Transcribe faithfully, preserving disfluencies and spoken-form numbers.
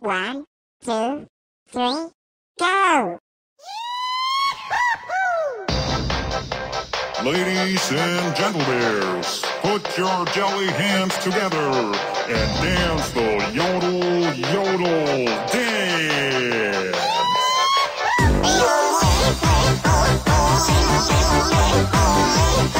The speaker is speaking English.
One, two, three, go! Ladies and gentle bears, put your jelly hands together and dance the Jodl, Jodl dance! Jodl,